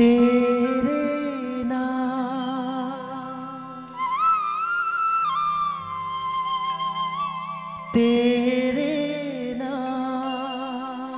तेरे नाम तेरे नाम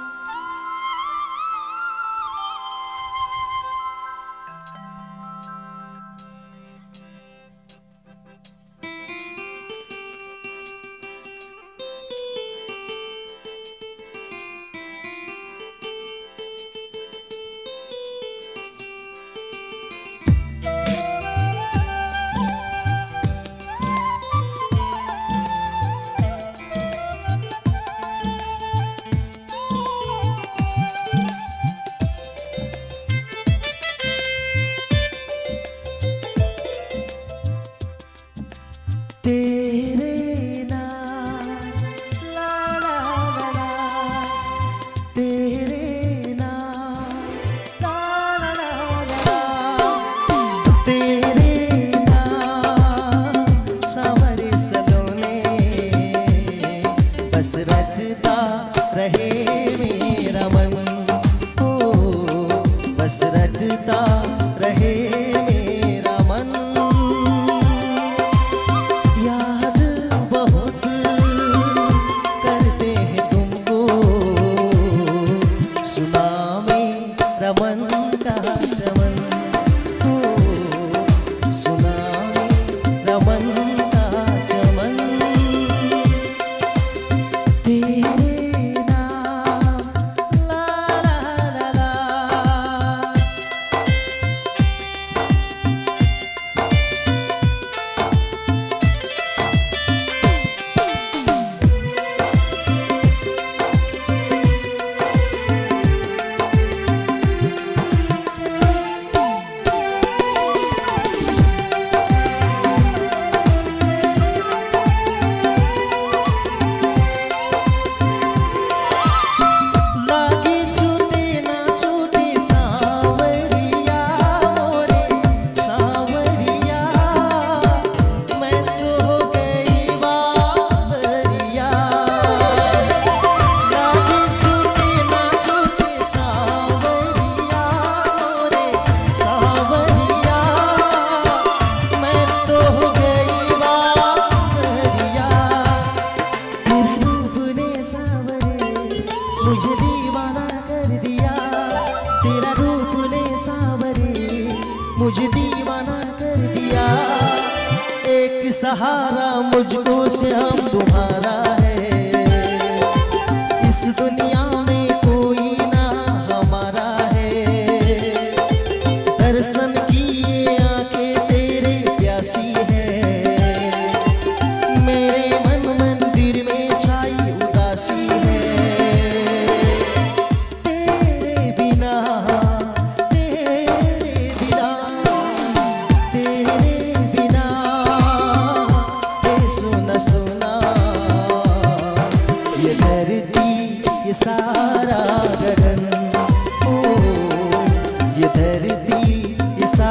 तेरे नाम ला ला ला ला तेरे नाम ला ला ला ला तेरे नाम सावरे सलोने बस रटता रहे मेरा मन ओ बस रटता रहे मेरा मन याद बहुत करते हैं तुमको सुना मेरा मन का चमन हो सुना मेरा मन का चमन तेरे नाम ला ला ला ला लागी छूटे ना छूटे सांवरिया मोरे सांवरिया मैं तो हो गई बावरिया लागी छूटे ना छूटे सांवरिया मोरे सांवरिया मैं तो हो गई बावरिया तेरा रूप ने सांवरे मुझे दीवाना कर दिया तेरा रूप ने सांवरे मुझे दीवाना कर दिया एक सहारा मुझको से हम तुम्हारा है इस दुनिया में कोई ना हमारा है दर्शन की ये आंखें तेरे प्यासी है मेरे मन मंदिर में छाई उदासी है तेरे बिना सुना सुना ये धरती ये सारा गगन ओ ये धरती ये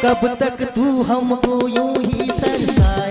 कब तक तू हमको यूं ही तरसाए।